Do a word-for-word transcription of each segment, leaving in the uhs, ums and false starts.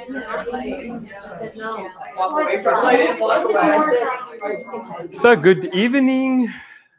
So, good evening.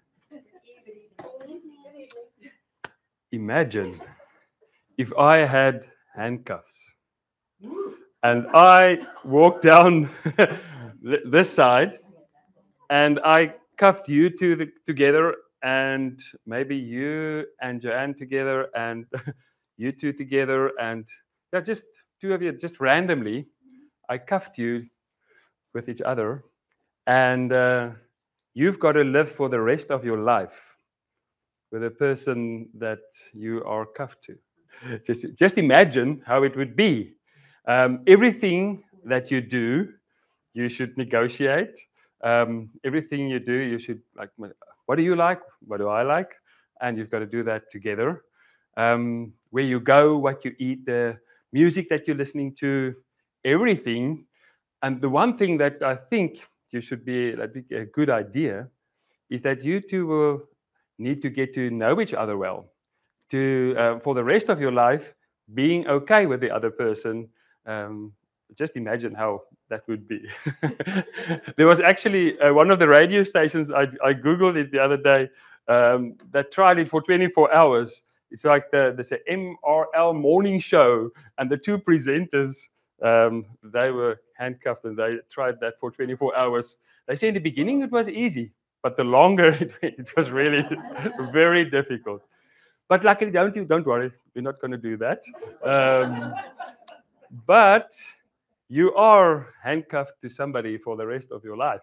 Imagine if I had handcuffs and I walked down this side and I cuffed you two the, together, and maybe you and Joanne together, and you two together, and yeah, just two of you, just randomly. I cuffed you with each other, and uh, you've got to live for the rest of your life with a person that you are cuffed to. Just, just imagine how it would be. Um, everything that you do, you should negotiate. Um, everything you do, you should like, what do you like? What do I like? And you've got to do that together. Um, where you go, what you eat, the music that you're listening to, everything. And the one thing that I think you should be, I think a good idea, is that you two will need to get to know each other well, to uh, for the rest of your life, being okay with the other person. Um, just imagine how that would be. There was actually uh, one of the radio stations, I, I Googled it the other day, um, that tried it for twenty-four hours. It's like the, there's a M R L morning show, and the two presenters, um, they were handcuffed and they tried that for twenty-four hours. They say in the beginning it was easy, but the longer it went, it was really very difficult. But luckily, don't you don't worry, we're not going to do that. Um, but you are handcuffed to somebody for the rest of your life,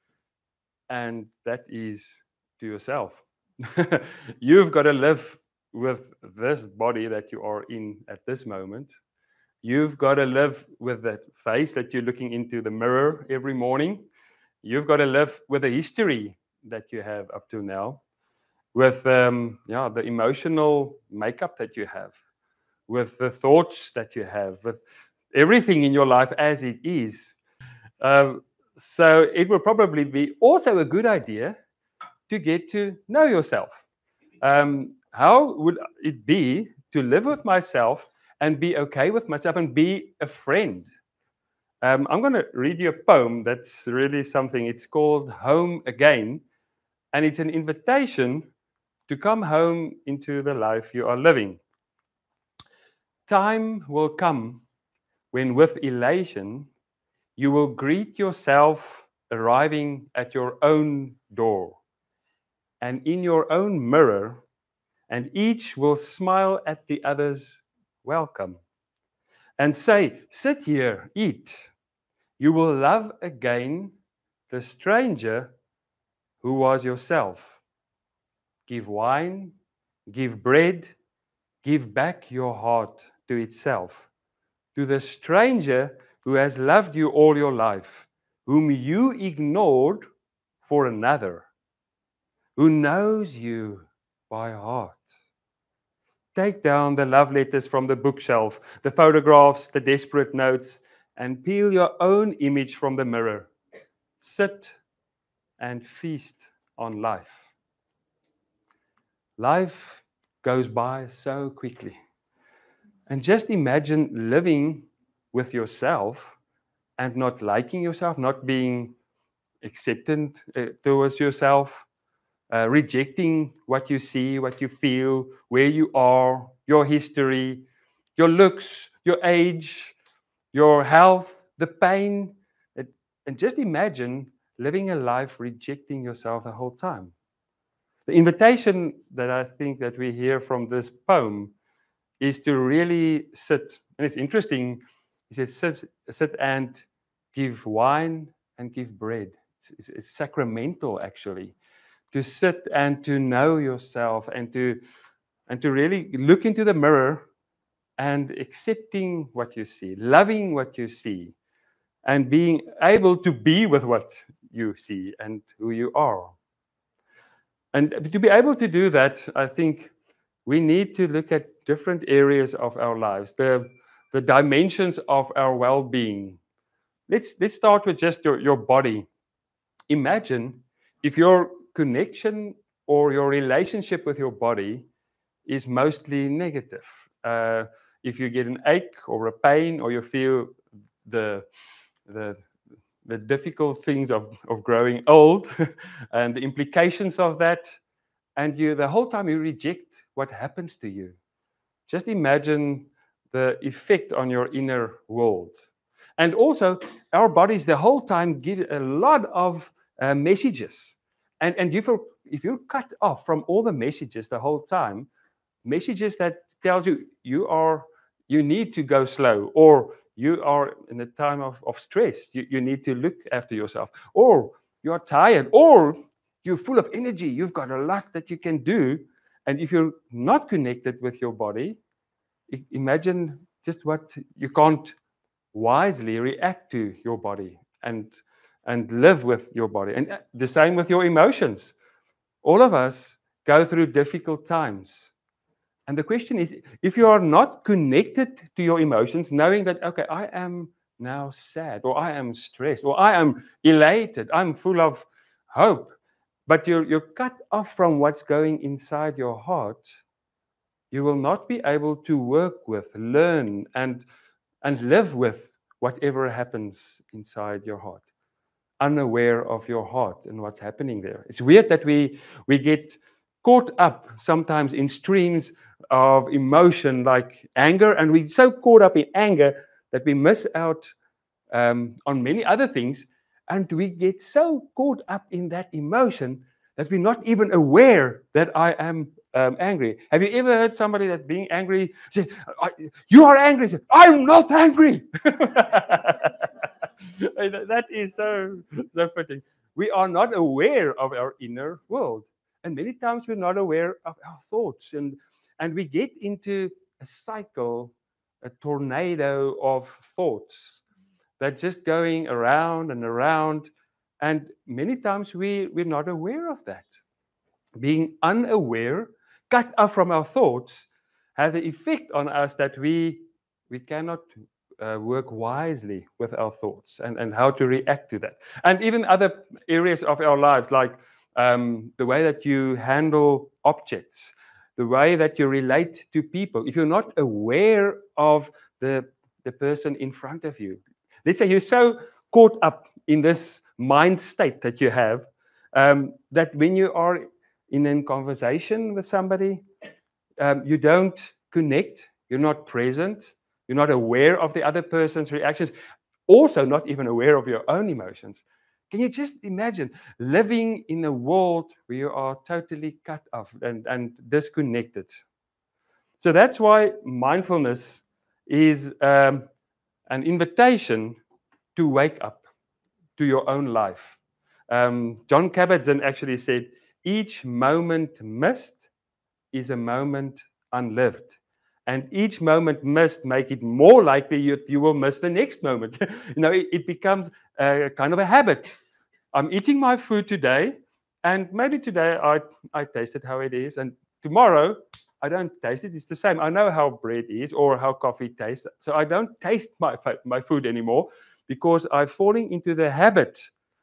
and that is to yourself. You've got to live with this body that you are in at this moment. You've got to live with that face that you're looking into the mirror every morning. You've got to live with the history that you have up to now, with um, yeah, the emotional makeup that you have, with the thoughts that you have, with everything in your life as it is. Um, so it will probably be also a good idea to get to know yourself. Um, how would it be to live with myself and be okay with myself and be a friend? Um, I'm going to read you a poem that's really something. It's called Home Again, and it's an invitation to come home into the life you are living. Time will come when, with elation, you will greet yourself arriving at your own door and in your own mirror, and each will smile at the other's welcome and say, "Sit here, eat." You will love again the stranger who was yourself. Give wine, give bread, give back your heart to itself, to the stranger who has loved you all your life, whom you ignored for another, who knows you by heart. Take down the love letters from the bookshelf, the photographs, the desperate notes, and peel your own image from the mirror. Sit and feast on life. Life goes by so quickly. And just imagine living with yourself and not liking yourself, not being acceptant uh, towards yourself, uh, rejecting what you see, what you feel, where you are, your history, your looks, your age, your health, the pain. It, and just imagine living a life rejecting yourself the whole time. The invitation that I think that we hear from this poem is to really sit. And it's interesting, he says, sit, sit and give wine and give bread. It's, it's sacramental, actually, to sit and to know yourself and to, and to really look into the mirror and accepting what you see, loving what you see, and being able to be with what you see and who you are. And to be able to do that, I think we need to look at different areas of our lives, the, the dimensions of our well-being. Let's, let's start with just your, your body. Imagine if your connection or your relationship with your body is mostly negative. Uh, if you get an ache or a pain or you feel the the the difficult things of, of growing old and the implications of that. And you the whole time you reject what happens to you. Just imagine the effect on your inner world. And also, our bodies the whole time give a lot of uh, messages. And, and if, you're, if you're cut off from all the messages the whole time, messages that tells you you are you need to go slow, or you are in a time of, of stress, you, you need to look after yourself, or you are tired, or you're full of energy, you've got a lot that you can do. And if you're not connected with your body, imagine just what you can't wisely react to your body and and live with your body. And the same with your emotions. All of us go through difficult times. And the question is, if you are not connected to your emotions, knowing that, okay, I am now sad, or I am stressed, or I am elated, I'm full of hope, but you're, you're cut off from what's going inside your heart, you will not be able to work with, learn, and, and live with whatever happens inside your heart, unaware of your heart and what's happening there. It's weird that we, we get caught up sometimes in streams of emotion like anger, and we're so caught up in anger that we miss out um, on many other things, and we get so caught up in that emotion that we're not even aware that I am um, angry. Have you ever heard somebody that being angry say, "You are angry"? I'm not angry. That is so, so fitting. We are not aware of our inner world. And many times we're not aware of our thoughts. And, and we get into a cycle, a tornado of thoughts that's just going around and around. And many times we, we're not aware of that. Being unaware, cut off from our thoughts, have the effect on us that we, we cannot uh, work wisely with our thoughts and, and how to react to that. And even other areas of our lives, like um, the way that you handle objects, the way that you relate to people. If you're not aware of the, the person in front of you, let's say you're so caught up in this mind state that you have, um, that when you are in a conversation with somebody, um, you don't connect, you're not present, you're not aware of the other person's reactions, also not even aware of your own emotions. Can you just imagine living in a world where you are totally cut off and, and disconnected? So that's why mindfulness is um, an invitation to wake up to your own life. Um, John Kabat-Zinn actually said, each moment missed is a moment unlived. And each moment missed make it more likely you, you will miss the next moment. you know, it, it becomes a kind of a habit. I'm eating my food today, and maybe today I, I taste it how it is, and tomorrow I don't taste it. It's the same. I know how bread is or how coffee tastes, so I don't taste my, my food anymore because I'm falling into the habit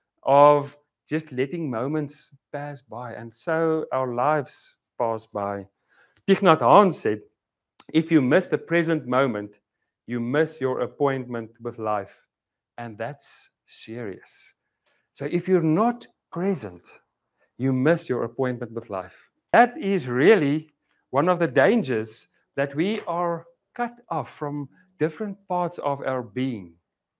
of just letting moments pass by, and so our lives pass by. Thich Nhat Hanh said, if you miss the present moment, you miss your appointment with life. And that's serious. So if you're not present, you miss your appointment with life. That is really one of the dangers, that we are cut off from different parts of our being.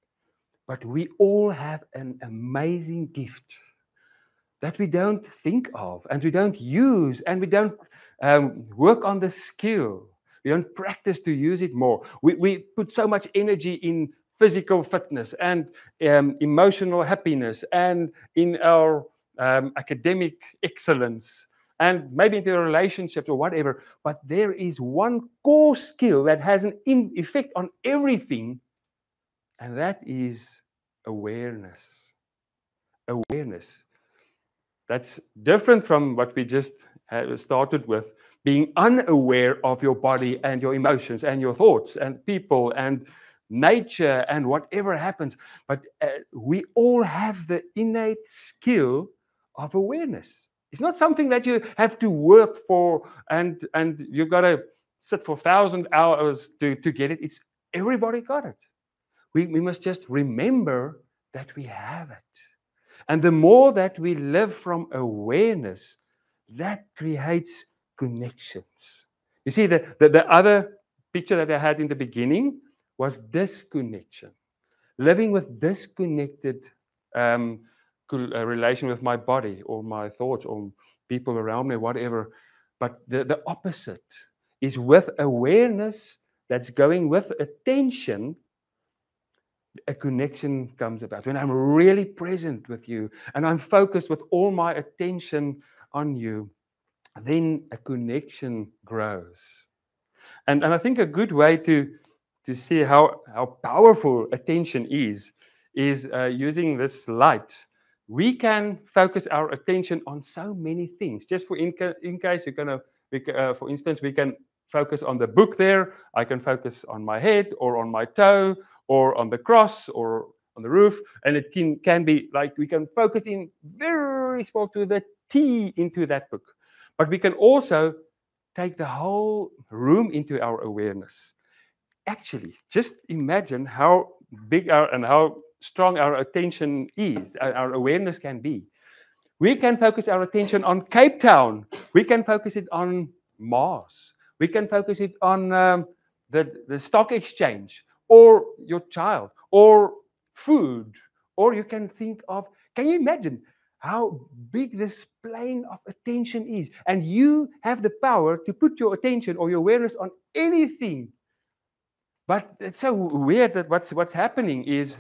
But we all have an amazing gift that we don't think of, and we don't use, and we don't um, work on the skill. We don't practice to use it more. We, we put so much energy in physical fitness and um, emotional happiness and in our um, academic excellence and maybe into relationships or whatever. But there is one core skill that has an in effect on everything, and that is awareness. Awareness. That's different from what we just started with, being unaware of your body and your emotions and your thoughts and people and nature and whatever happens. But uh, we all have the innate skill of awareness. It's not something that you have to work for and, and you've got to sit for a thousand hours to, to get it. It's everybody got it. We, we must just remember that we have it. And the more that we live from awareness, that creates connections. You see, the, the, the other picture that I had in the beginning was disconnection. Living with disconnected um, uh, relation with my body or my thoughts or people around me, whatever. But the, the opposite is with awareness that's going with attention, a connection comes about. When I'm really present with you and I'm focused with all my attention on you, then a connection grows. And, and I think a good way to, to see how, how powerful attention is, is uh, using this light. We can focus our attention on so many things. Just for in, in case you're going to, uh, for instance, we can focus on the book there. I can focus on my head or on my toe or on the cross or on the roof. And it can, can be like we can focus in very small to the T into that book. But we can also take the whole room into our awareness. Actually, just imagine how big our, and how strong our attention is, our awareness can be. We can focus our attention on Cape Town. We can focus it on Mars. We can focus it on um, the, the stock exchange or your child or food. Or you can think of, can you imagine how big this plane of attention is? And you have the power to put your attention or your awareness on anything. But it's so weird that what's, what's happening is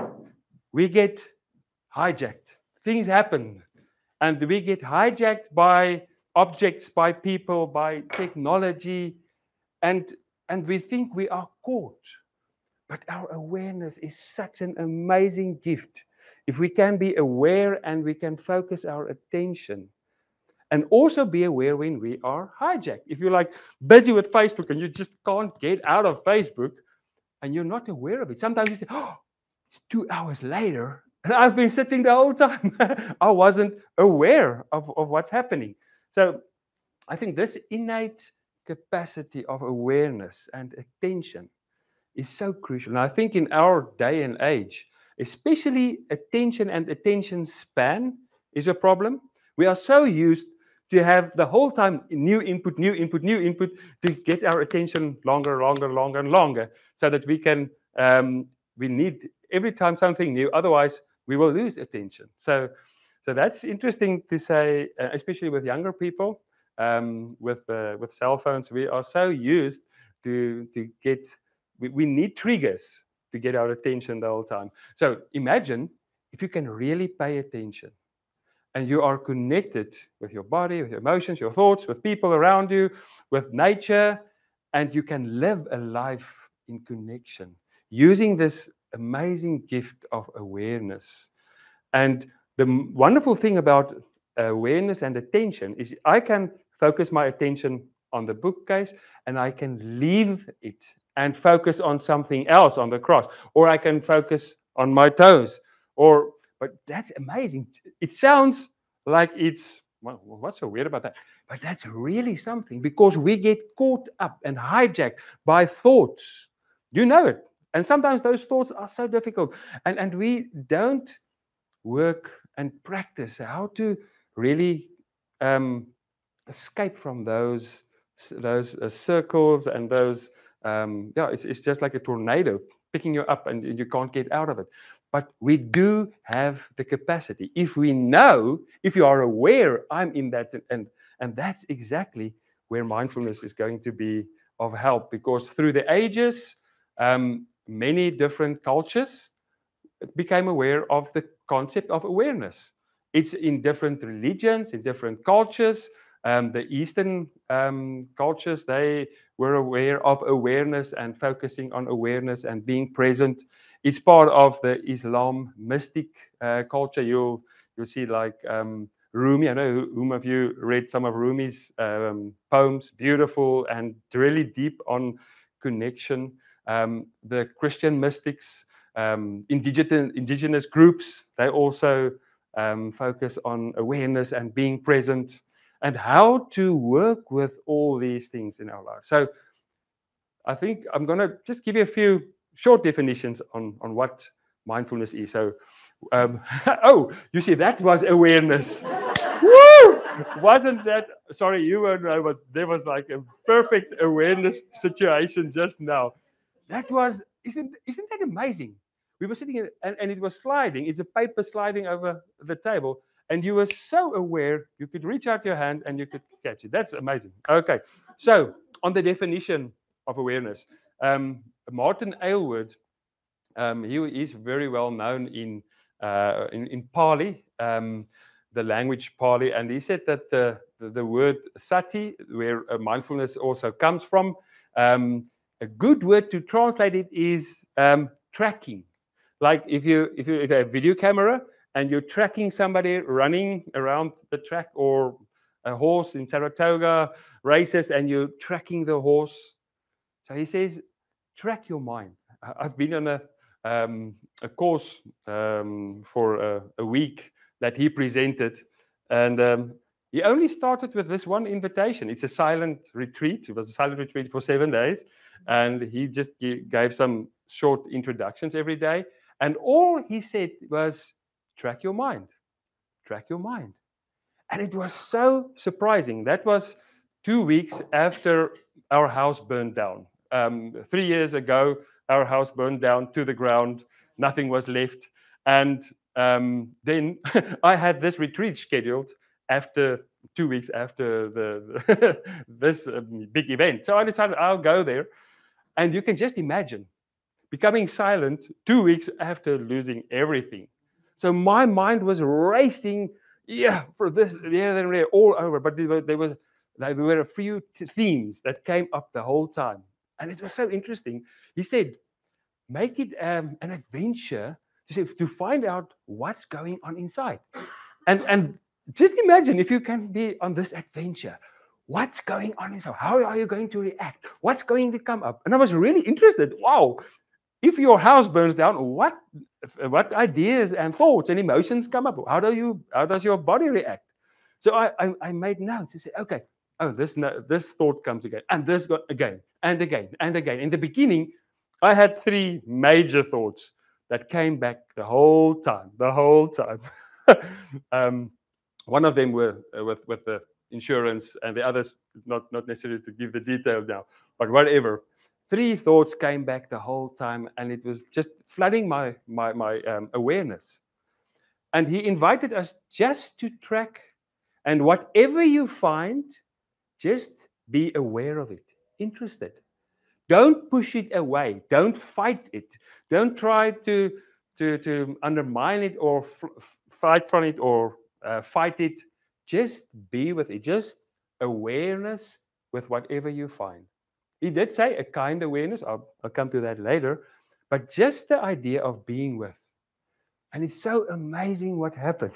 we get hijacked. Things happen. And we get hijacked by objects, by people, by technology. And, and we think we are caught. But our awareness is such an amazing gift. If we can be aware and we can focus our attention. And also be aware when we are hijacked. If you're like busy with Facebook and you just can't get out of Facebook and you're not aware of it. Sometimes you say, oh, it's two hours later. And I've been sitting the whole time. I wasn't aware of, of what's happening. So I think this innate capacity of awareness and attention is so crucial. And I think in our day and age, especially attention and attention span is a problem. We are so used to have the whole time new input, new input, new input to get our attention longer, longer, longer, and longer so that we can, um, we need every time something new, otherwise we will lose attention. So, so that's interesting to say, uh, especially with younger people, um, with, uh, with cell phones, we are so used to, to get, we, we need triggers to get our attention the whole time. So imagine if you can really pay attention and you are connected with your body, with your emotions, your thoughts, with people around you, with nature, and you can live a life in connection using this amazing gift of awareness. And the wonderful thing about awareness and attention is I can focus my attention on the bookcase and I can leave it and focus on something else, on the cross, or I can focus on my toes. Or, but that's amazing. It sounds like it's, well, what's so weird about that? But that's really something because we get caught up and hijacked by thoughts. You know it. And sometimes those thoughts are so difficult. And, and we don't work and practice how to really um, escape from those, those uh, circles and those, um, yeah, it's, it's just like a tornado picking you up and you can't get out of it. But we do have the capacity. If we know, if you are aware, I'm in that, and, and that's exactly where mindfulness is going to be of help, because through the ages, um, many different cultures became aware of the concept of awareness. It's in different religions, in different cultures. Um, the Eastern um, cultures, they were aware of awareness and focusing on awareness and being present. It's part of the Islam mystic uh, culture. You'll, you'll see like um, Rumi. I know whom of you read some of Rumi's um, poems, beautiful and really deep on connection. Um, the Christian mystics, um, indigenous, indigenous groups, they also um, focus on awareness and being present and how to work with all these things in our lives. So I think I'm going to just give you a few short definitions on, on what mindfulness is. So, um, oh, you see, that was awareness. Woo! Wasn't that, sorry, you won't know, but there was like a perfect awareness situation just now. That was, isn't, isn't that amazing? We were sitting in, and, and it was sliding. It's a paper sliding over the table. And you were so aware, you could reach out your hand and you could catch it. That's amazing. Okay. So, on the definition of awareness, um, Martin Aylward, um, he is very well known in, uh, in, in Pali, um, the language Pali. And he said that the, the, the word sati, where uh, mindfulness also comes from, um, a good word to translate it is um, tracking. Like if you, if you if you have a video camera and you're tracking somebody running around the track, or a horse in Saratoga races and you're tracking the horse. So he says, track your mind. I've been on a, um, a course um, for a, a week that he presented, and um, he only started with this one invitation. It's a silent retreat. It was a silent retreat for seven days, and he just gave some short introductions every day. And all he said was, track your mind, track your mind. And it was so surprising. That was two weeks after our house burned down. Um, three years ago, our house burned down to the ground. Nothing was left. And um, then I had this retreat scheduled after two weeks after the, the this um, big event. So I decided I'll go there. And you can just imagine becoming silent two weeks after losing everything. So my mind was racing, yeah, for this, yeah, then all over. But there were, there was, there were a few themes that came up the whole time. And it was so interesting. He said, make it um, an adventure to, to find out what's going on inside. And, and just imagine if you can be on this adventure. What's going on inside? How are you going to react? What's going to come up? And I was really interested. Wow. If your house burns down, what, what ideas and thoughts and emotions come up? How do you, how does your body react? So I, I, I made notes. I said, okay, oh, this, this thought comes again, and this got again, and again, and again. In the beginning, I had three major thoughts that came back the whole time, the whole time. um, one of them were uh, with, with the insurance, and the others, not, not necessarily to give the detail now, but whatever. Three thoughts came back the whole time, and it was just flooding my, my, my um, awareness. And he invited us just to track, and whatever you find, just be aware of it, interested. Don't push it away. Don't fight it. Don't try to, to, to undermine it or fight from it or uh, fight it. Just be with it. Just awareness with whatever you find. He did say a kind awareness. I'll, I'll come to that later. But just the idea of being with. And it's so amazing what happened.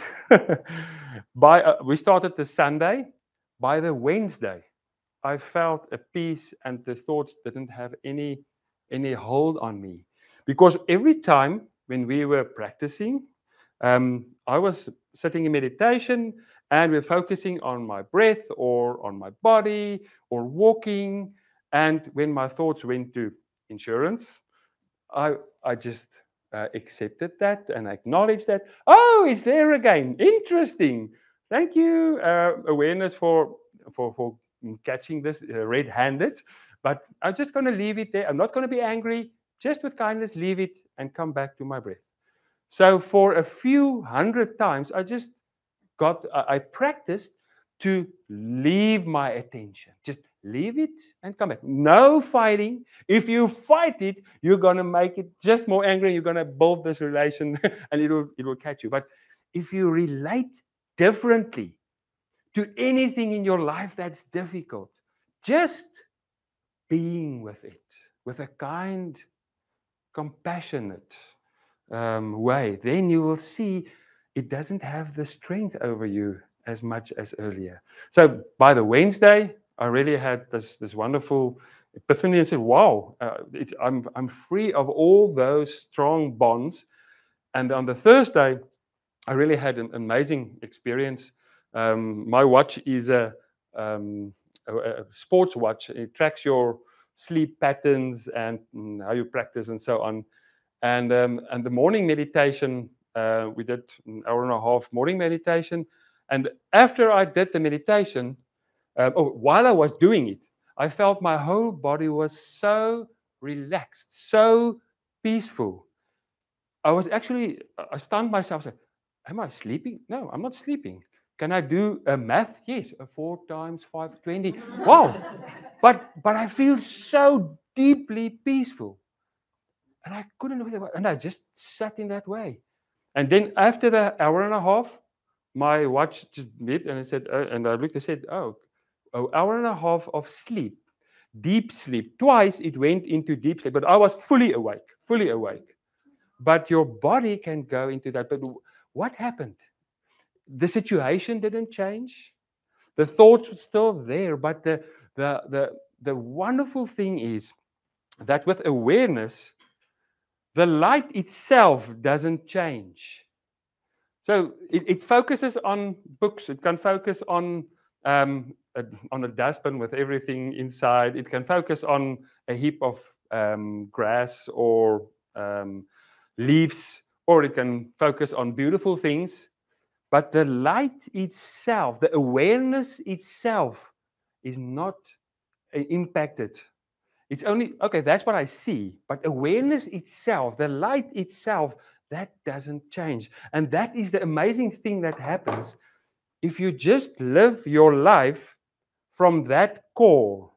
By uh, we started the Sunday. By the Wednesday, I felt a peace, and the thoughts didn't have any, any hold on me. Because every time when we were practicing, um, I was sitting in meditation and we're focusing on my breath or on my body or walking. And when my thoughts went to insurance, I, I just uh, accepted that and acknowledged that. Oh, it's there again. Interesting. Thank you, uh, awareness, for, for, for catching this uh, red-handed. But I'm just going to leave it there. I'm not going to be angry. Just with kindness, leave it and come back to my breath. So for a few hundred times, I just got, I practiced to leave my attention. Just leave it and come back. No fighting. If you fight it, you're going to make it just more angry. You're going to build this relation and it will, it will catch you. But if you relate differently to anything in your life that's difficult, just being with it with a kind, compassionate um, way, then you will see it doesn't have the strength over you as much as earlier. So by the Wednesday, I really had this, this wonderful epiphany and said, wow, uh, it's, I'm, I'm free of all those strong bonds. And on the Thursday, I really had an amazing experience. Um, my watch is a, um, a, a sports watch. It tracks your sleep patterns and mm, how you practice and so on. And um, and the morning meditation, uh, we did an hour and a half morning meditation. And after I did the meditation, uh, oh, while I was doing it, I felt my whole body was so relaxed, so peaceful. I was actually, I stunned myself. Said, am I sleeping? No, I'm not sleeping. Can I do a math? Yes, a four times five, twenty. Wow. But but I feel so deeply peaceful. And I couldn't believe it. And I just sat in that way. And then after the hour and a half, my watch just beeped and I said, uh, and I looked and said, oh, an hour and a half of sleep, deep sleep. Twice it went into deep sleep, but I was fully awake, fully awake. But your body can go into that. But what happened? The situation didn't change. The thoughts were still there. But the, the, the, the wonderful thing is that with awareness, the light itself doesn't change. So it, it focuses on books. It can focus on um, a, on a dustbin with everything inside. It can focus on a heap of um, grass or um, leaves, or it can focus on beautiful things. But the light itself, the awareness itself, is not uh, impacted. It's only, okay, that's what I see. But awareness itself, the light itself, that doesn't change. And that is the amazing thing that happens if you just live your life from that core.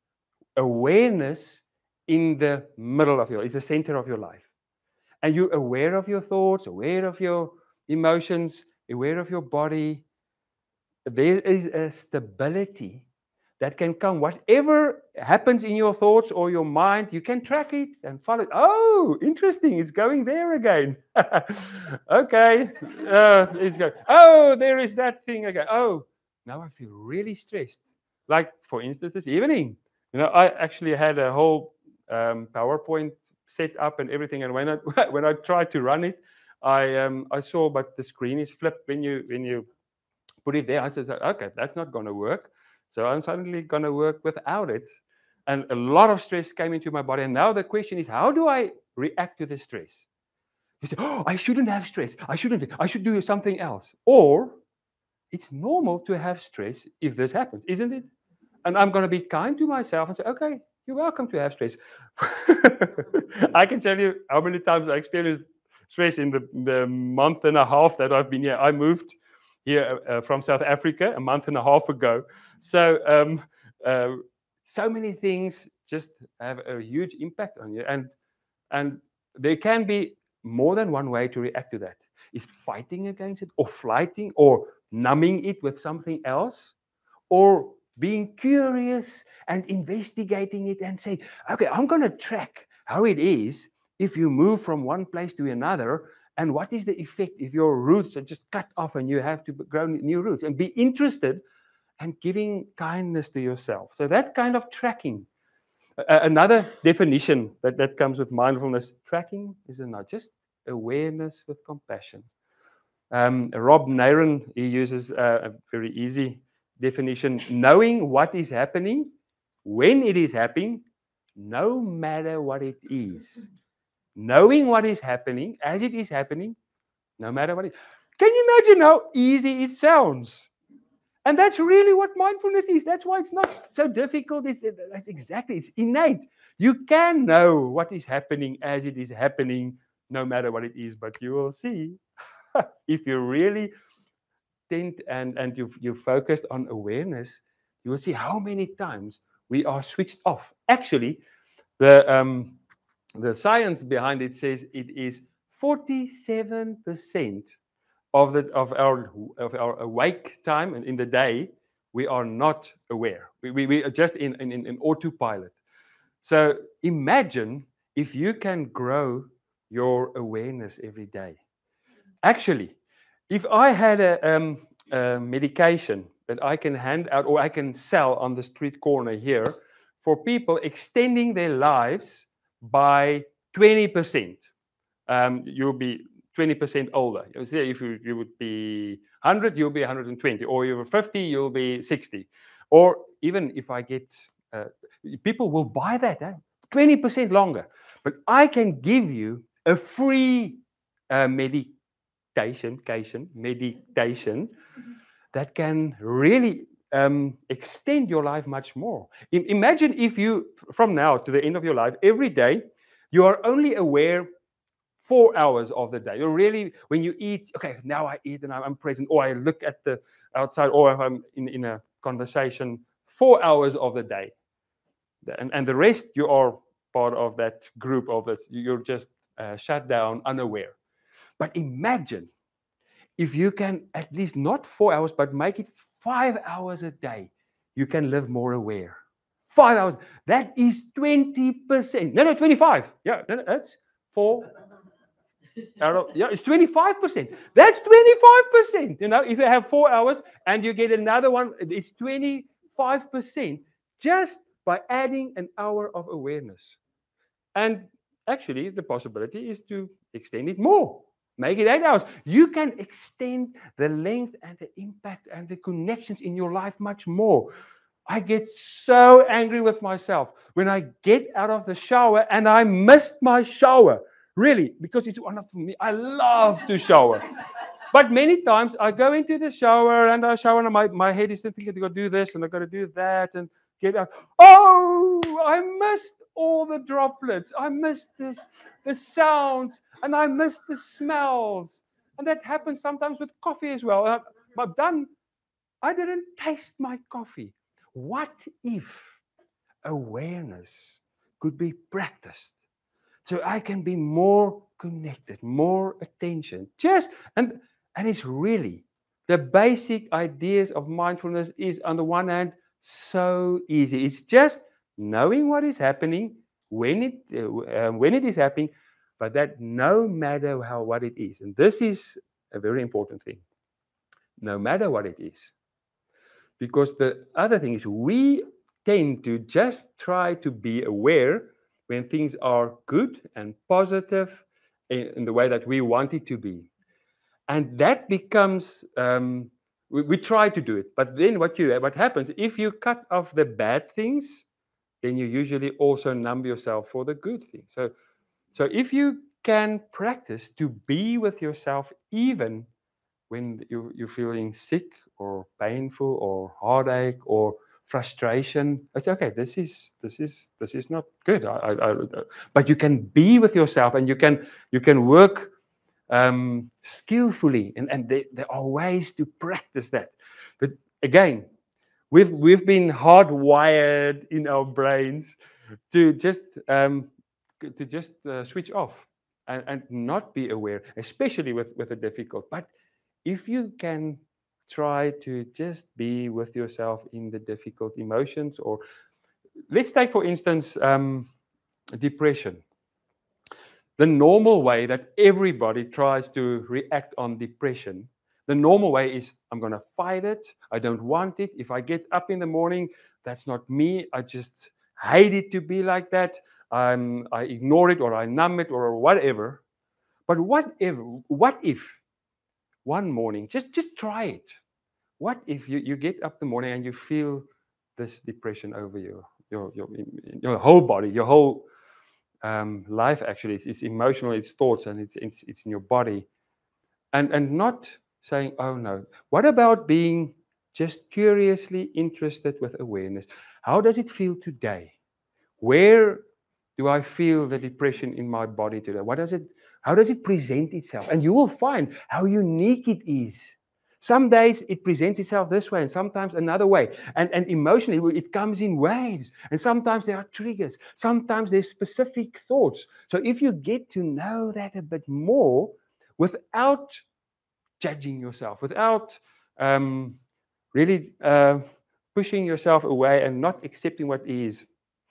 Awareness in the middle of your, is the center of your life. And you're aware of your thoughts, aware of your emotions, aware of your body. There is a stability that can come. Whatever happens in your thoughts or your mind, you can track it and follow it. Oh, interesting. It's going there again. Okay. Uh, it's going, oh, there is that thing again. Oh, now I feel really stressed. Like, for instance, this evening, you know, I actually had a whole um, PowerPoint set up and everything. And when I, when I tried to run it, I, um, I saw, but the screen is flipped when you, when you put it there. I said, okay, that's not going to work. So I'm suddenly going to work without it. And a lot of stress came into my body. And now the question is, how do I react to the stress? You say, oh, I shouldn't have stress. I shouldn't. I should do something else. Or it's normal to have stress if this happens, isn't it? And I'm going to be kind to myself and say, okay, you're welcome to have stress. I can tell you how many times I experienced stress in the, the month and a half that I've been here. I moved here uh, from South Africa a month and a half ago. So, um, uh, so many things just have a huge impact on you. And, and there can be more than one way to react to that. Is fighting against it, or flighting, or numbing it with something else, or being curious and investigating it and say, okay, I'm going to track how it is if you move from one place to another. And what is the effect if your roots are just cut off and you have to grow new roots? And be interested and giving kindness to yourself. So that kind of tracking. Uh, another definition that, that comes with mindfulness tracking is not just awareness with compassion. Um, Rob Nairon, he uses a, a very easy definition. Knowing what is happening, when it is happening, no matter what it is. Knowing what is happening as it is happening, no matter what it is. Can you imagine how easy it sounds? And that's really what mindfulness is. That's why it's not so difficult. It's, that's exactly, it's innate. You can know what is happening as it is happening, no matter what it is. But you will see, if you really think and, and you you focused on awareness, you will see how many times we are switched off. Actually, the um, the science behind it says it is forty-seven percent of the of our of our awake time and in the day we are not aware. We we, we are just in, in in autopilot. So imagine if you can grow your awareness every day. Actually, if I had a, um, a medication that I can hand out or I can sell on the street corner here for people extending their lives by twenty percent, um, you'll be twenty percent older. You see, if you, you would be one hundred, you'll be one hundred twenty. Or you're fifty, you'll be sixty. Or even if I get, uh, People will buy that, eh? twenty percent longer. But I can give you a free uh, meditation, meditation that can really um, extend your life much more. I, imagine if you, from now to the end of your life, every day, you are only aware four hours of the day. You're really, when you eat, okay, now I eat and I'm present, or I look at the outside, or if I'm in, in a conversation, four hours of the day. And, and the rest, you are part of that group of this. You're just uh, shut down, unaware. But imagine if you can at least not four hours, but make it five hours a day, you can live more aware. Five hours. That is twenty percent. No, no, twenty-five. Yeah, no, no, that's four. Yeah, it's twenty-five percent. That's twenty-five percent. You know, if you have four hours and you get another one, it's twenty-five percent just by adding an hour of awareness. And actually, the possibility is to extend it more. Make it eight hours. You can extend the length and the impact and the connections in your life much more. I get so angry with myself when I get out of the shower and I missed my shower. Really, because it's one of me. I love to shower. But many times I go into the shower and I shower and my, my head is thinking, I've got to do this and I've got to do that and get out. Oh, I missed all the droplets. I missed this, the sounds, and I missed the smells. And that happens sometimes with coffee as well. I've, I've done, I didn't taste my coffee. What if awareness could be practiced so I can be more connected, more attention? Just, and, and it's really, the basic ideas of mindfulness is, on the one hand, so easy. It's just knowing what is happening, when it, uh, when it is happening, but that no matter how what it is. And this is a very important thing. No matter what it is. Because the other thing is we tend to just try to be aware when things are good and positive in, in the way that we want it to be. And that becomes, um, we, we try to do it. But then what, you, what happens, if you cut off the bad things, then you usually also numb yourself for the good things. So, so if you can practice to be with yourself even when you, you're feeling sick or painful or heartache or frustration, it's okay. This is this is this is not good. I, I, I, but you can be with yourself, and you can you can work um, skillfully, and and there, there are ways to practice that. But again, we've we've been hardwired in our brains to just um, to just uh, switch off and, and not be aware, especially with with the difficult. But if you can try to just be with yourself in the difficult emotions, or let's take, for instance, um, depression. The normal way that everybody tries to react on depression, the normal way is, I'm going to fight it. I don't want it. If I get up in the morning, that's not me. I just hate it to be like that. Um, I ignore it, or I numb it, or whatever. But whatever, what if one morning, just, just try it. What if you, you get up in the morning and you feel this depression over you, your, your, your whole body, your whole um, life actually. It's, it's emotional, it's thoughts, and it's, it's, it's in your body. And, and not saying, oh no. What about being just curiously interested with awareness? How does it feel today? Where do I feel the depression in my body today? What does it, how does it present itself? And you will find how unique it is. Some days it presents itself this way, and sometimes another way. And, and emotionally, it comes in waves. And sometimes there are triggers. Sometimes there's specific thoughts. So if you get to know that a bit more without judging yourself, without um, really uh, pushing yourself away and not accepting what is,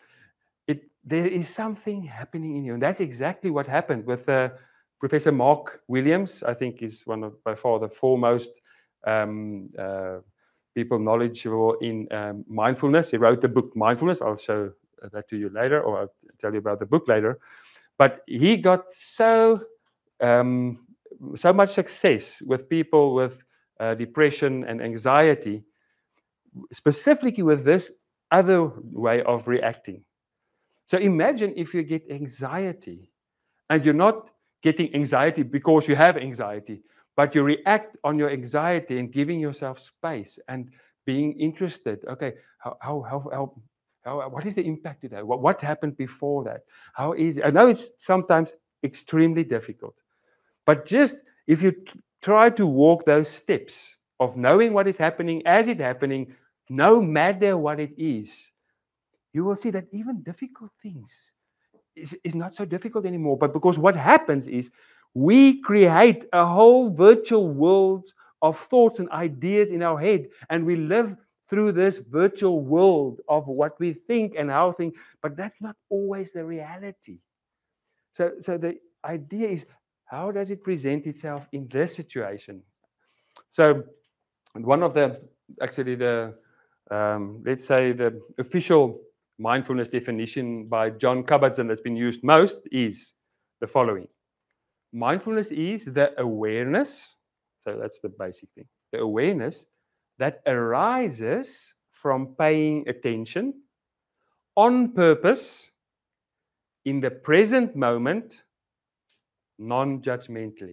it, there is something happening in you. And that's exactly what happened with uh, Professor Mark Williams. I think is one of, by far, the foremost um, uh, people knowledgeable in um, mindfulness. He wrote the book Mindfulness. I'll show that to you later, or I'll tell you about the book later. But he got so um, so much success with people with uh, depression and anxiety, specifically with this other way of reacting. So imagine if you get anxiety and you're not getting anxiety because you have anxiety, but you react on your anxiety and giving yourself space and being interested. Okay, how, how, how, how, how what is the impact today? What, what happened before that? How easy? I know it's sometimes extremely difficult, but just if you t- try to walk those steps of knowing what is happening as it's happening, no matter what it is, you will see that even difficult things is, is not so difficult anymore. But because what happens is we create a whole virtual world of thoughts and ideas in our head, and we live through this virtual world of what we think and how think, but that's not always the reality. So, so the idea is, how does it present itself in this situation? So one of the, actually the, um, let's say the official mindfulness definition by John Kabat-Zinn that's been used most is the following. Mindfulness is the awareness, so that's the basic thing, the awareness that arises from paying attention on purpose in the present moment, non-judgmentally.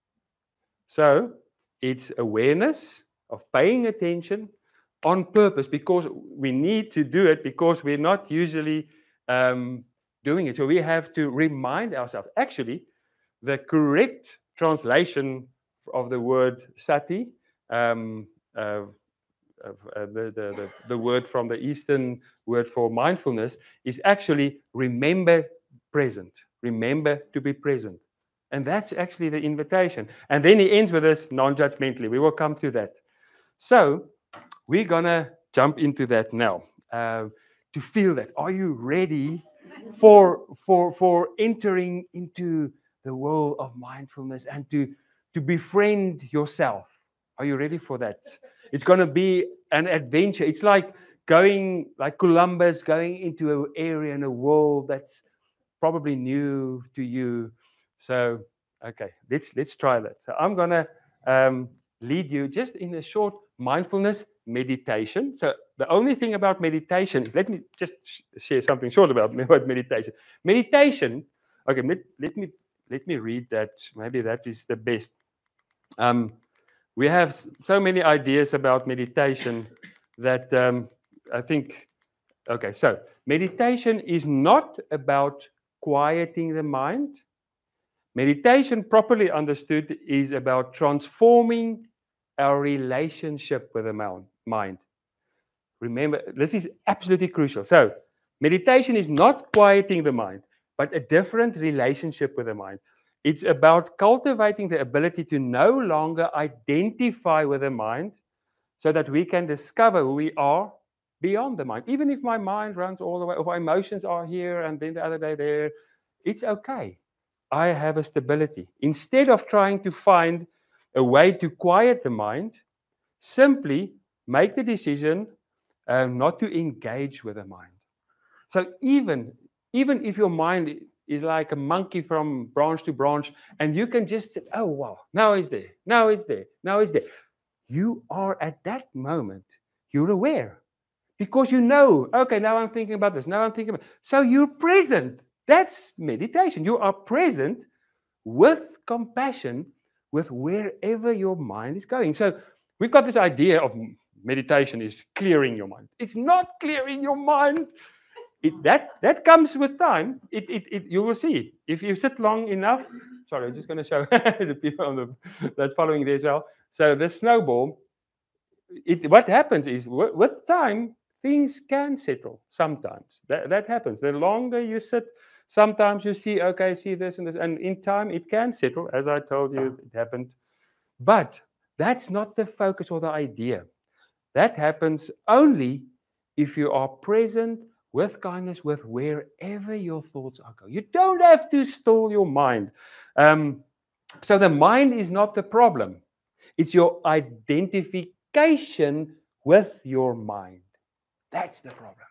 So it's awareness of paying attention on purpose, because we need to do it because we're not usually um, doing it. So we have to remind ourselves. Actually, the correct translation of the word sati, um, uh, uh, the, the, the, the word from the Eastern word for mindfulness, is actually remember present. Remember to be present. And that's actually the invitation. And then he ends with this non-judgmentally. We will come to that. So we're going to jump into that now, uh, to feel that. Are you ready for, for, for entering into the world of mindfulness and to, to befriend yourself? Are you ready for that? It's going to be an adventure. It's like going, like Columbus, going into an area in a world that's probably new to you. So, okay, let's let's try that. So I'm going to um, lead you just in a short mindfulness meditation. So the only thing about meditation, let me just sh- share something short about, about meditation. Meditation, okay, let, let me let me read that. Maybe that is the best. Um, we have so many ideas about meditation that um, I think, okay, so meditation is not about quieting the mind. Meditation, properly understood, is about transforming our relationship with the mind. Remember, this is absolutely crucial. So, meditation is not quieting the mind, but a different relationship with the mind. It's about cultivating the ability to no longer identify with the mind so that we can discover who we are beyond the mind. Even if my mind runs all the way, if my emotions are here and then the other day there, it's okay. I have a stability. Instead of trying to find a way to quiet the mind, simply make the decision um, not to engage with the mind. So even, even if your mind is like a monkey from branch to branch, and you can just say, oh, wow, now it's there, now it's there, now it's there. You are at that moment, you're aware. Because you know, okay, now I'm thinking about this, now I'm thinking about. So you're present. That's meditation. You are present with compassion with wherever your mind is going. So we've got this idea of meditation is clearing your mind. It's not clearing your mind. It, that, that comes with time. It, it, it, you will see. If you sit long enough, sorry, I'm just going to show the people on the, that's following there as well. So the snowball, it, what happens is w- with time, things can settle sometimes. That, that happens. The longer you sit, sometimes you see, okay, see this and this, and in time it can settle. As I told you, it happened. But that's not the focus or the idea. That happens only if you are present with kindness, with wherever your thoughts are going. You don't have to stall your mind. Um, so the mind is not the problem. It's your identification with your mind. That's the problem.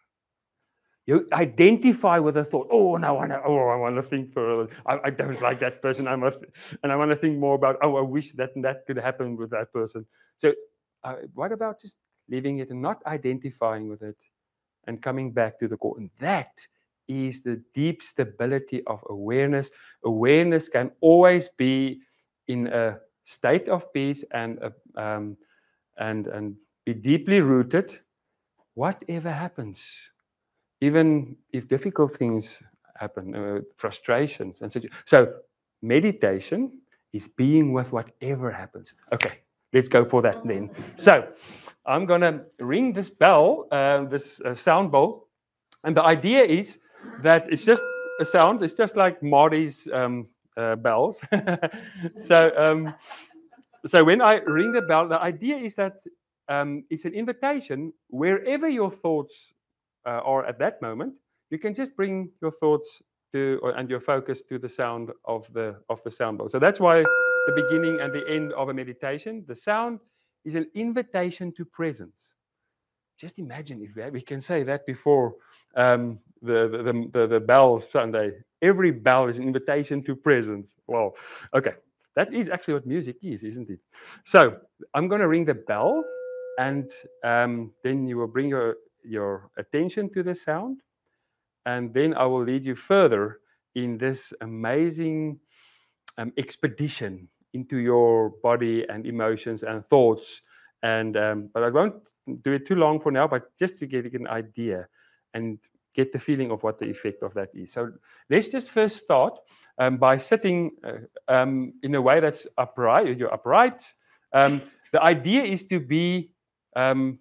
You identify with a thought. Oh, no, I want to. Oh, I want to think for. I, I don't like that person. I must, and I want to think more about. Oh, I wish that and that could happen with that person. So, uh, what about just leaving it and not identifying with it, and coming back to the core. And that is the deep stability of awareness. Awareness can always be in a state of peace and a, um, and and be deeply rooted, whatever happens, even if difficult things happen, uh, frustrations and such. So meditation is being with whatever happens. Okay, let's go for that then. So I'm gonna ring this bell, uh, this uh, sound bell, and the idea is that it's just a sound. It's just like Marty's um, uh, bells. so um, so when I ring the bell, the idea is that um, it's an invitation wherever your thoughts uh, are at that moment. You can just bring your thoughts to or, and your focus to the sound of the of the sound bell. So that's why the beginning and the end of a meditation, the sound is an invitation to presence. Just imagine if we can say that before um, the, the, the, the bell Sunday. Every bell is an invitation to presence. Wow. Okay. That is actually what music is, isn't it? So I'm going to ring the bell, and um, then you will bring your, your attention to the sound, and then I will lead you further in this amazing um, expedition into your body and emotions and thoughts. And um, but I won't do it too long for now, but just to get an idea and get the feeling of what the effect of that is. So let's just first start um, by sitting uh, um, in a way that's upright. You're upright. Um, the idea is to be um,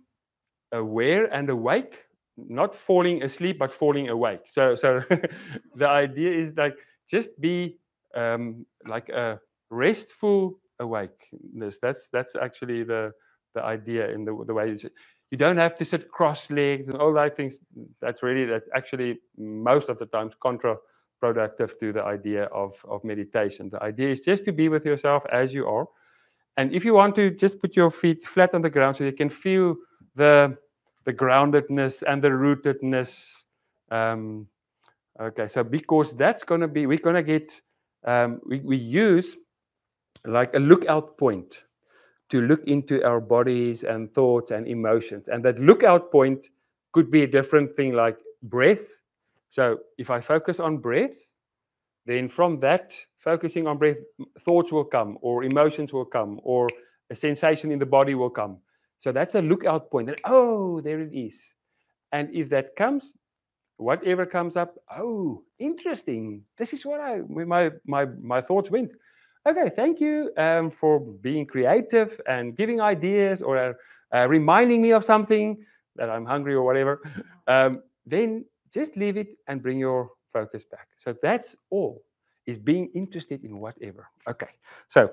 aware and awake, not falling asleep, but falling awake. So, so the idea is like just be um, like a restful awakeness. That's that's actually the the idea in the the way you, you don't have to sit cross-legged and all that things. That's really that actually most of the times counterproductive to the idea of of meditation. The idea is just to be with yourself as you are, and if you want to, just put your feet flat on the ground so you can feel the the groundedness and the rootedness. Um, okay, so because that's going to be, we're going to get, um, we, we use like a lookout point to look into our bodies and thoughts and emotions. And that lookout point could be a different thing like breath. So if I focus on breath, then from that, focusing on breath, thoughts will come, or emotions will come, or a sensation in the body will come. So that's a lookout point. That, oh, there it is. And if that comes, whatever comes up, oh, interesting. This is what I my my my thoughts went. Okay, thank you um, for being creative and giving ideas or uh, uh, reminding me of something that I'm hungry or whatever. Um, then just leave it and bring your focus back. So that's all, is being interested in whatever. Okay, so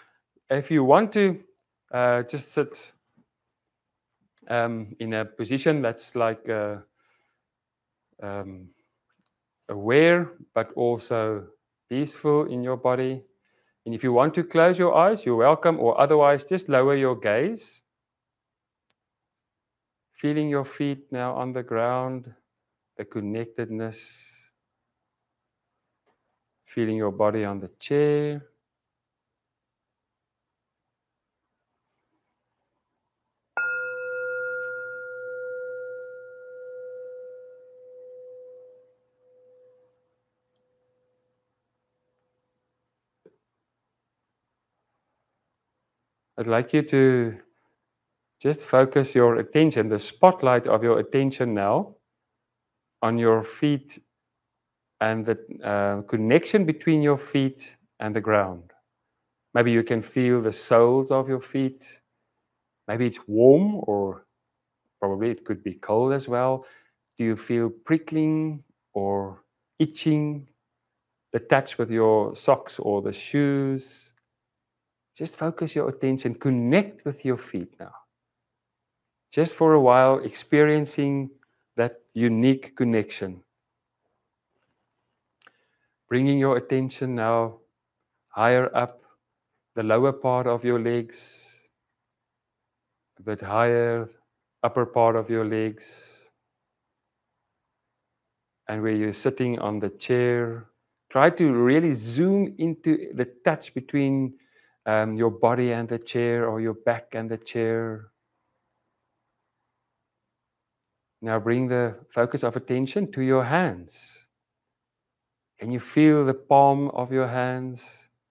if you want to uh, just sit um, in a position that's like uh, um, aware but also peaceful in your body. And if you want to close your eyes, you're welcome, or otherwise just lower your gaze. Feeling your feet now on the ground, the connectedness. Feeling your body on the chair. I'd like you to just focus your attention, the spotlight of your attention now, on your feet and the uh, connection between your feet and the ground. Maybe you can feel the soles of your feet. Maybe it's warm, or probably it could be cold as well. Do you feel prickling or itching? The touch with your socks or the shoes. Just focus your attention, connect with your feet now. Just for a while, experiencing that unique connection. Bringing your attention now higher up the lower part of your legs, a bit higher, upper part of your legs, and where you're sitting on the chair. Try to really zoom into the touch between um, your body and the chair, or your back and the chair. Now bring the focus of attention to your hands. Can you feel the palm of your hands?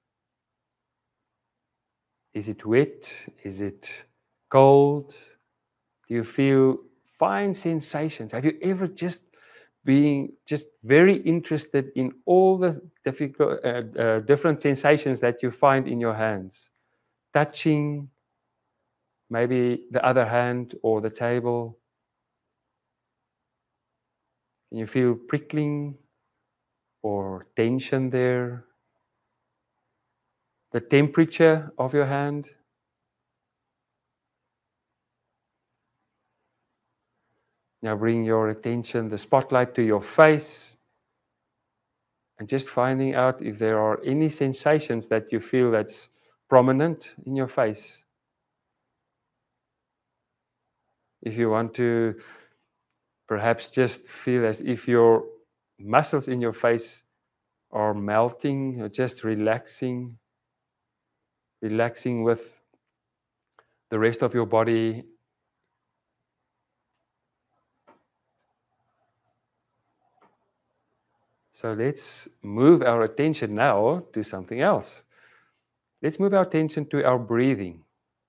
Is it wet? Is it cold? Do you feel fine sensations? Have you ever just been just very interested in all the difficult, uh, uh, different sensations that you find in your hands? Touching, maybe the other hand or the table. Can you feel prickling or tension there? The temperature of your hand. Now bring your attention, the spotlight to your face, and just finding out if there are any sensations that you feel that's prominent in your face. If you want to perhaps just feel as if your muscles in your face are melting or just relaxing, relaxing with the rest of your body. So let's move our attention now to something else. Let's move our attention to our breathing.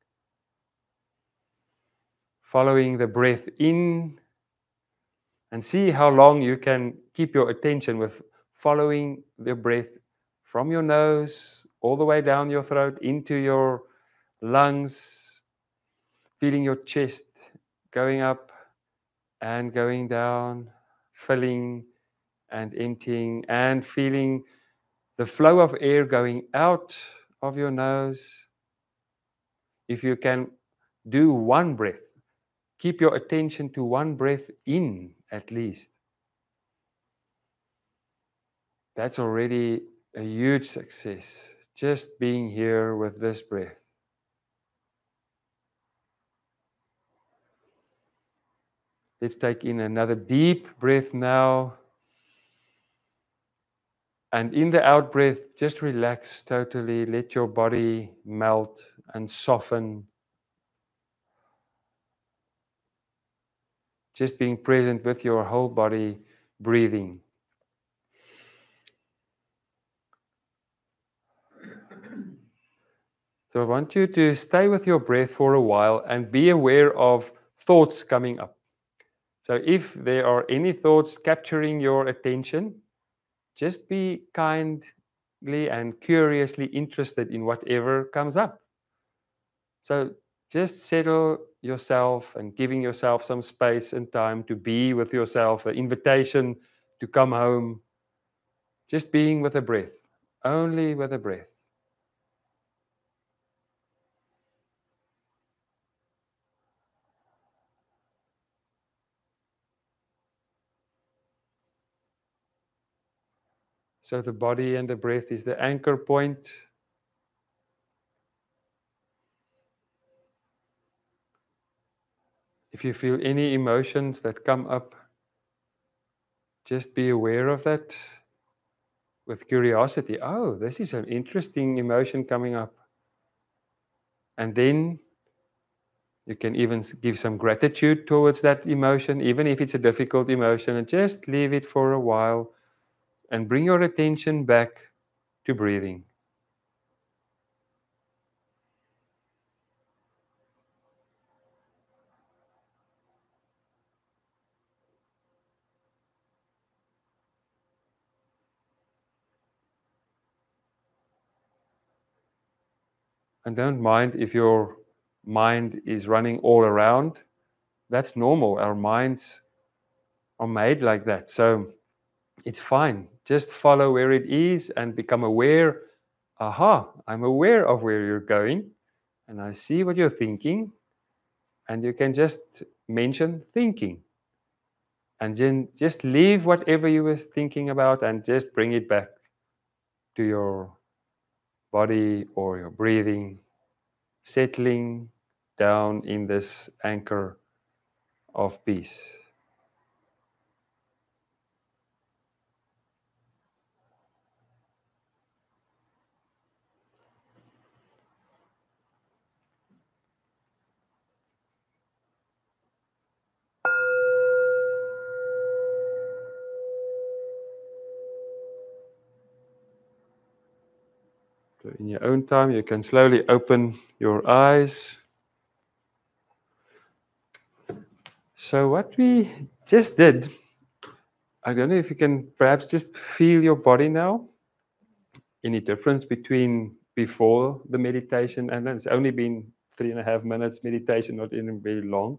Following the breath in, and see how long you can keep your attention with following the breath from your nose all the way down your throat into your lungs, feeling your chest going up and going down, filling and emptying, and feeling the flow of air going out of your nose. If you can do one breath, keep your attention to one breath in at least. That's already a huge success, just being here with this breath. Let's take in another deep breath now. And in the out breath, just relax totally. Let your body melt and soften. Just being present with your whole body breathing. So I want you to stay with your breath for a while and be aware of thoughts coming up. So if there are any thoughts capturing your attention, just be kindly and curiously interested in whatever comes up. So just settle yourself and giving yourself some space and time to be with yourself, the invitation to come home, just being with the breath, only with the breath. So the body and the breath is the anchor point. If you feel any emotions that come up, just be aware of that with curiosity. Oh, this is an interesting emotion coming up. And then you can even give some gratitude towards that emotion, even if it's a difficult emotion, and just leave it for a while and bring your attention back to breathing. And don't mind if your mind is running all around. That's normal. Our minds are made like that. So it's fine. Just follow where it is and become aware. Aha, I'm aware of where you're going and I see what you're thinking. And you can just mention thinking. And then just leave whatever you were thinking about and just bring it back to your body or your breathing, settling down in this anchor of peace. in your own time, you can slowly open your eyes. So what we just did, I don't know if you can perhaps just feel your body now. Any difference between before the meditation, and it's only been three and a half minutes meditation, not even very long.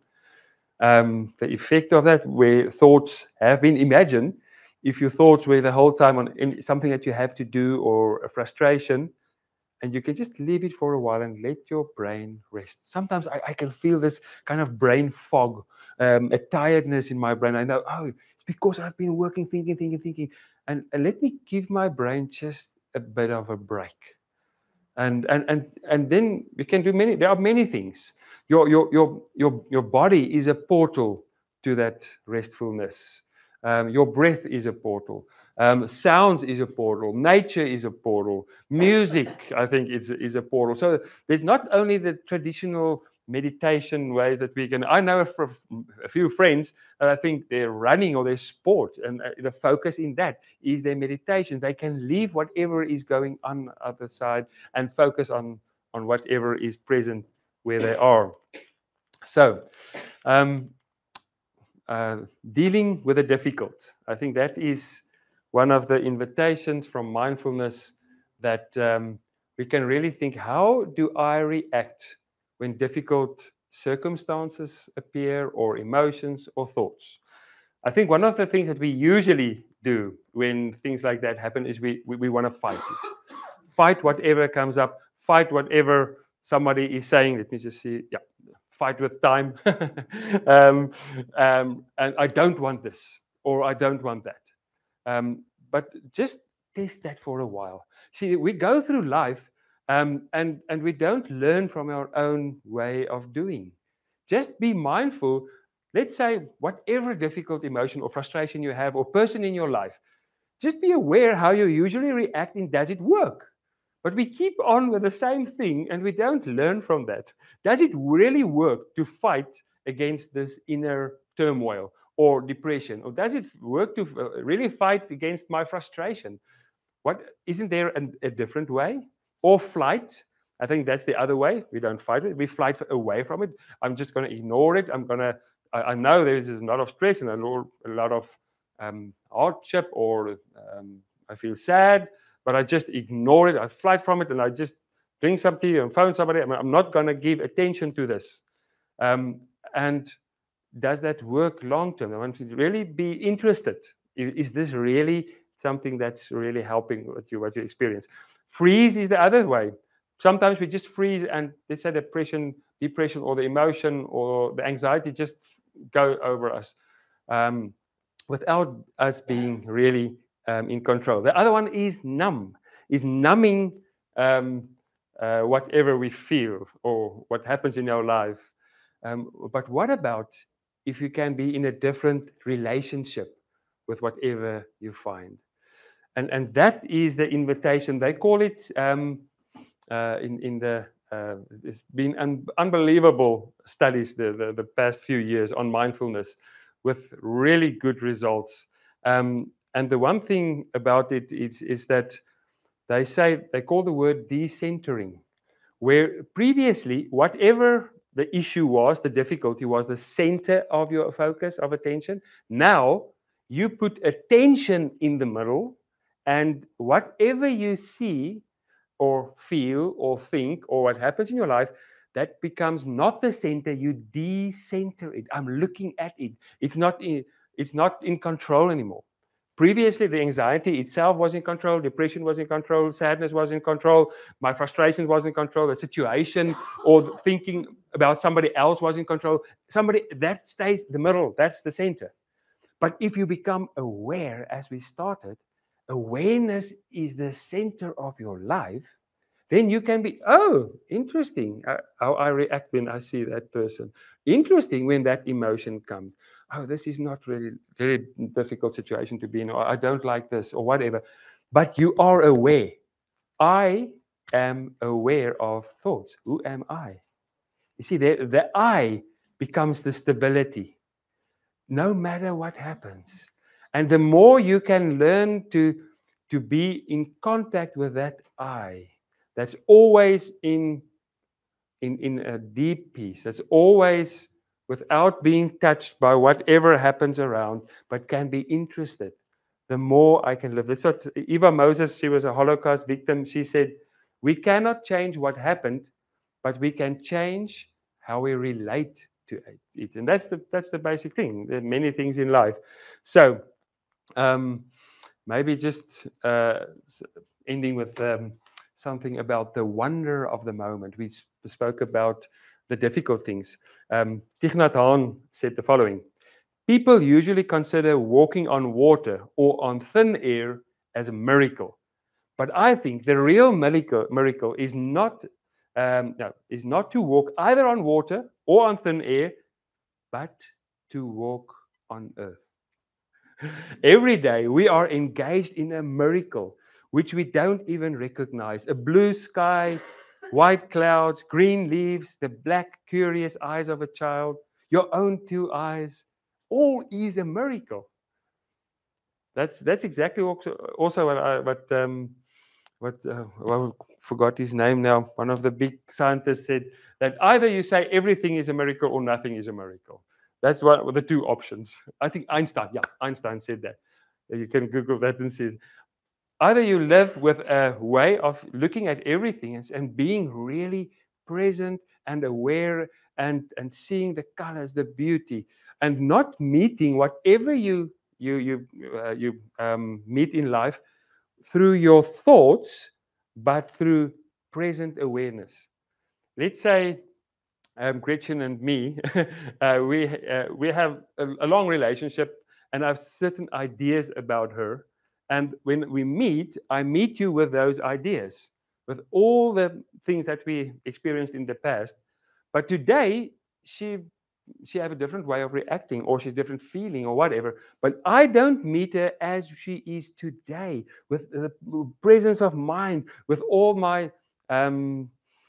Um, the effect of that, where thoughts have been imagined, if your thoughts were the whole time on in something that you have to do or a frustration, and you can just leave it for a while and let your brain rest. Sometimes I, I can feel this kind of brain fog, um, a tiredness in my brain. I know, oh, it's because I've been working, thinking, thinking, thinking. And, and let me give my brain just a bit of a break. And, and, and, and then we can do many, there are many things. Your, your, your, your, your body is a portal to that restfulness. Um, your breath is a portal. Um, sounds is a portal. Nature is a portal. Music, I think, is, is a portal. So there's not only the traditional meditation ways that we can. I know a, a few friends that I think they're running or their sport, and the focus in that is their meditation. They can leave whatever is going on the other side and focus on, on whatever is present where they are. So, um, uh, dealing with the difficult. I think that is one of the invitations from mindfulness that um, we can really think, how do I react when difficult circumstances appear, or emotions or thoughts? I think one of the things that we usually do when things like that happen is we, we, we want to fight it. Fight whatever comes up, fight whatever somebody is saying. Let me just see. Yeah, fight with time. um, um, and I don't want this, or I don't want that. Um, but just test that for a while. See, we go through life um, and, and we don't learn from our own way of doing. Just be mindful. Let's say whatever difficult emotion or frustration you have, or person in your life, just be aware how you usually react, and does it work? But we keep on with the same thing and we don't learn from that. Does it really work to fight against this inner turmoil or depression? Or does it work to really fight against my frustration? What, isn't there a, a different way? Or flight? I think that's the other way. We don't fight it. We flight away from it. I'm just going to ignore it. I'm going to, I, I know there's a lot of stress and a lot, a lot of um, hardship, or um, I feel sad, but I just ignore it. I flight from it and I just drink something and phone somebody. I mean, I'm not going to give attention to this. Um, and does that work long term? I want to really be interested. Is, is this really something that's really helping what you, what you experience? Freeze is the other way. Sometimes we just freeze, and let's say depression, depression, or the emotion or the anxiety just go over us um, without us being really um, in control. The other one is numb, is numbing um, uh, whatever we feel or what happens in our life. Um, but what about if you can be in a different relationship with whatever you find? And, and that is the invitation. They call it um, uh, in, in the, uh, it's been un unbelievable studies the, the, the past few years on mindfulness with really good results. Um, and the one thing about it is, is that they say, they call the word decentering, where previously, whatever the issue was, the difficulty was the center of your focus of attention. Now you put attention in the middle, and whatever you see or feel or think or what happens in your life, that becomes not the center. You decenter it. I'm looking at it. It's not in, it's not in control anymore. Previously, the anxiety itself was in control, depression was in control, sadness was in control, my frustration was in control, the situation or thinking about somebody else was in control. Somebody, that stays the middle, that's the center. But if you become aware, as we started, awareness is the center of your life, then you can be, oh, interesting uh, how I react when I see that person. Interesting when that emotion comes. Oh, this is not really very difficult situation to be in, or I don't like this, or whatever. But you are aware. I am aware of thoughts. Who am I? You see, the, the I becomes the stability, no matter what happens. And the more you can learn to, to be in contact with that I, that's always in, in, in a deep peace, that's always without being touched by whatever happens around, but can be interested, the more I can live. That's what Eva Moses, she was a Holocaust victim. She said, we cannot change what happened, but we can change how we relate to it. And that's the, that's the basic thing. There are many things in life. So um, maybe just uh, ending with um, something about the wonder of the moment. We spoke about the difficult things. Um, Thich Nhat Hanh said the following: people usually consider walking on water or on thin air as a miracle. But I think the real miracle, miracle is not um, no, is not to walk either on water or on thin air, but to walk on earth. Every day we are engaged in a miracle which we don't even recognize. A blue sky, white clouds, green leaves, the black, curious eyes of a child, your own two eyes, all is a miracle. That's that's exactly also, also what I, what um, what uh, well, I forgot his name now. One of the big scientists said that either you say everything is a miracle or nothing is a miracle. That's what the two options. I think Einstein, yeah, Einstein said that. You can Google that and see. Either you live with a way of looking at everything and, and being really present and aware and, and seeing the colors, the beauty, and not meeting whatever you you you uh, you um, meet in life through your thoughts, but through present awareness. Let's say um, Gretchen and me, uh, we uh, we have a, a long relationship, and I have certain ideas about her. And when we meet, I meet you with those ideas, with all the things that we experienced in the past. But today, she she have a different way of reacting, or she's different feeling, or whatever. But I don't meet her as she is today, with the presence of mind, with all my um,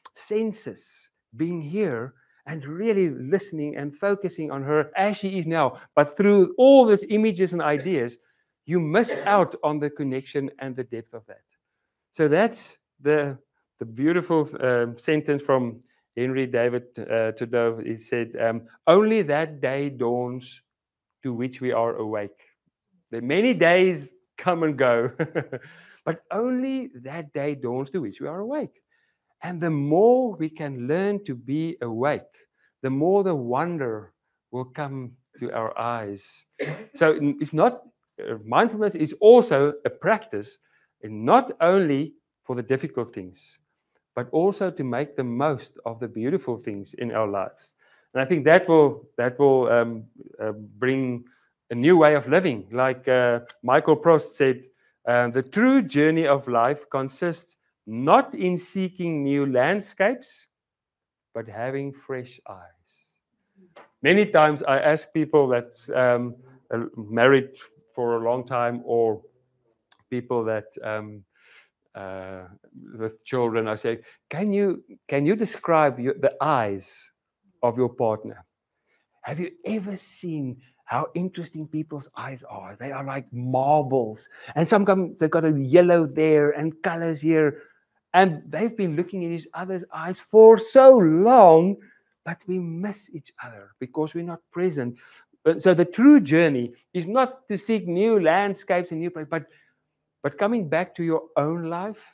senses being here and really listening and focusing on her as she is now. But through all these images and ideas, you miss out on the connection and the depth of that. So that's the the beautiful um, sentence from Henry David uh, Thoreau. He said, um, "Only that day dawns to which we are awake. The many days come and go, but only that day dawns to which we are awake." And the more we can learn to be awake, the more the wonder will come to our eyes. So it's not, uh, mindfulness is also a practice, and not only for the difficult things, but also to make the most of the beautiful things in our lives. And I think that will that will um, uh, bring a new way of living. Like uh, Michael Prost said, uh, the true journey of life consists not in seeking new landscapes, but having fresh eyes. Many times I ask people that um, are married for a long time, or people that um, uh, with children, I say, can you can you describe your, the eyes of your partner? Have you ever seen how interesting people's eyes are? They are like marbles, and sometimes they've got a yellow there and colors here. And they've been looking in each other's eyes for so long, but we miss each other because we're not present. So the true journey is not to seek new landscapes and new places, but, but coming back to your own life,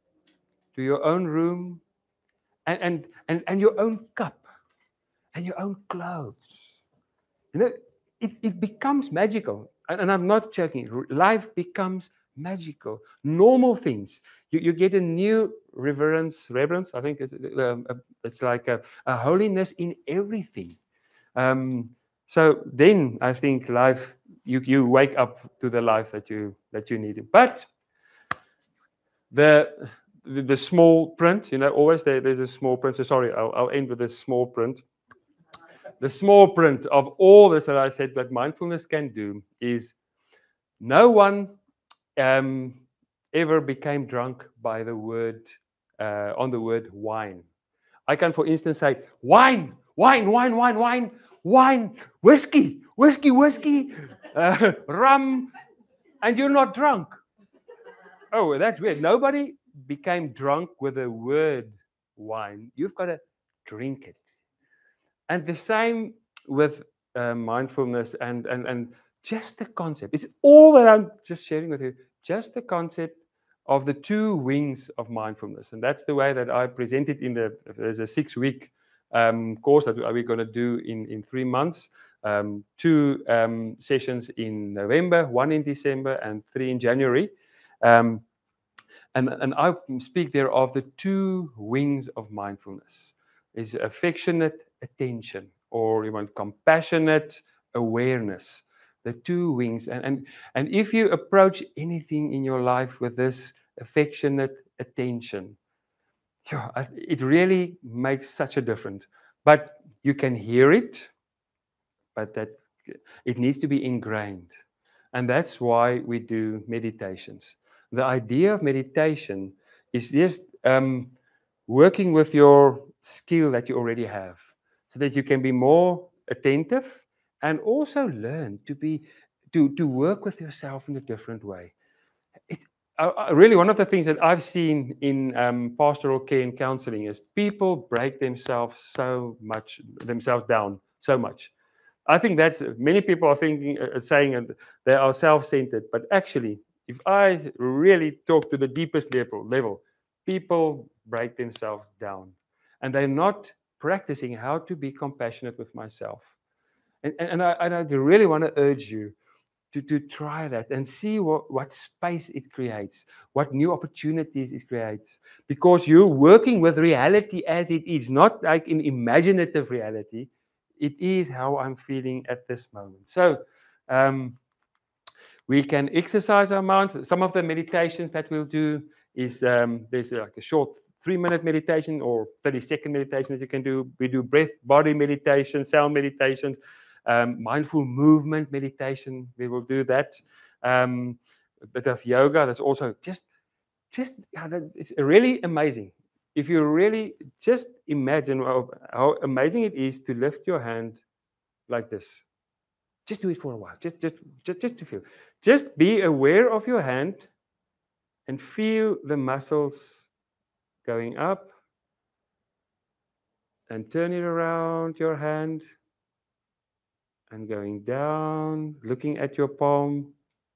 to your own room, and, and, and, and your own cup, and your own clothes. You know, it, it becomes magical. And, and I'm not joking. Life becomes magical. Normal things. You, you get a new reverence, reverence. I think it's, um, it's like a, a holiness in everything. Um, so then I think life, you, you wake up to the life that you that you need. But the the, the small print, you know, always there, there's a small print. So sorry, I'll, I'll end with a small print. The small print of all this that I said that mindfulness can do is no one um, ever became drunk by the word, uh, on the word wine. I can, for instance, say, wine, wine, wine, wine, wine, wine, whiskey, whiskey, whiskey, uh, rum, and you're not drunk. Oh, that's weird. Nobody became drunk with the word wine. You've got to drink it. And the same with uh, mindfulness and, and, and just the concept. It's all that I'm just sharing with you. Just the concept of the two wings of mindfulness. And that's the way that I present it in the, there's a six week um, course that we're going to do in, in three months. Um, two um, sessions in November, one in December, and three in January. Um, and, and I speak there of the two wings of mindfulness. Is affectionate attention, or you want compassionate awareness. The two wings. And, and, and if you approach anything in your life with this affectionate attention, yeah, it really makes such a difference. But you can hear it, but that it needs to be ingrained. And that's why we do meditations. The idea of meditation is just um, working with your skill that you already have, so that you can be more attentive and also learn to be to, to work with yourself in a different way. It's uh, really one of the things that I've seen in um, pastoral care and counseling is people break themselves so much, themselves down so much. I think that's many people are thinking, uh, saying uh, they are self-centered, but actually, if I really talk to the deepest level, level, people break themselves down, and they're not practicing how to be compassionate with myself. And, and, and, I, and I really want to urge you to, to try that and see what, what space it creates, what new opportunities it creates, because you're working with reality as it is, not like an imaginative reality. It is how I'm feeling at this moment. So um, we can exercise our minds. Some of the meditations that we'll do is um, there's like a short three-minute meditation or thirty-second meditation that you can do. We do breath, body meditation, sound meditations, um, mindful movement meditation. We will do that. Um, a bit of yoga. That's also just, just yeah, that, it's really amazing. If you really just imagine how, how amazing it is to lift your hand like this. Just do it for a while. Just, just, just, just to feel. Just be aware of your hand and feel the muscles going up and turn it around your hand and going down, looking at your palm.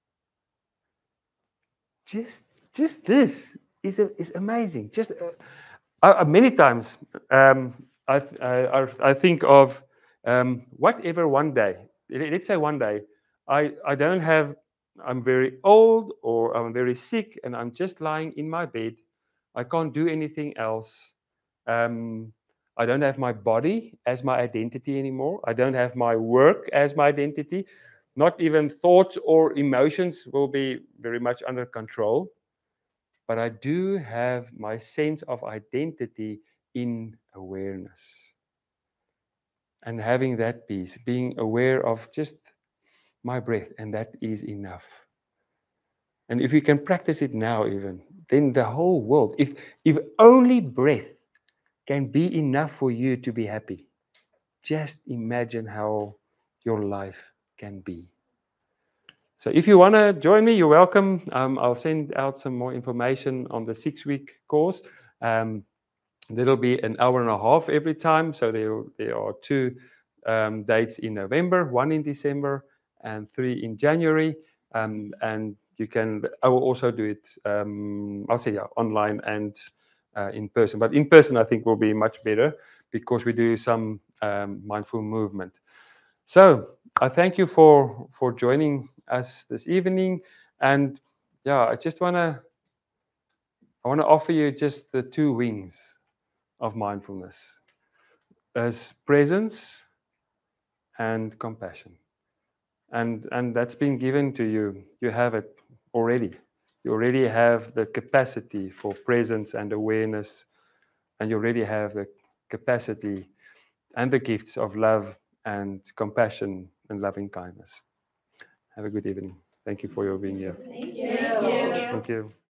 Just, just this is a, is amazing. Just uh, uh, many times um, I, I, I think of um, whatever one day. Let's say one day I, I don't have. I'm very old or I'm very sick and I'm just lying in my bed. I can't do anything else. Um, I don't have my body as my identity anymore. I don't have my work as my identity. Not even thoughts or emotions will be very much under control. But I do have my sense of identity in awareness. And having that peace, being aware of just my breath, and that is enough. And if you can practice it now even, then the whole world, if, if only breath can be enough for you to be happy, just imagine how your life can be. So if you want to join me, you're welcome. Um, I'll send out some more information on the six-week course. Um, that'll be an hour and a half every time. So there, there are two um, dates in November, one in December, and three in January. Um, and you can, I will also do it, um, I'll say yeah, online and uh, in person. But in person, I think will be much better because we do some um, mindful movement. So I thank you for, for joining us this evening. And yeah, I just want to, I want to offer you just the two wings of mindfulness as presence and compassion. And, and that's been given to you. You have it already. You already have the capacity for presence and awareness, and you already have the capacity and the gifts of love and compassion and loving kindness. Have a good evening. Thank you for your being here. Thank you. Thank you.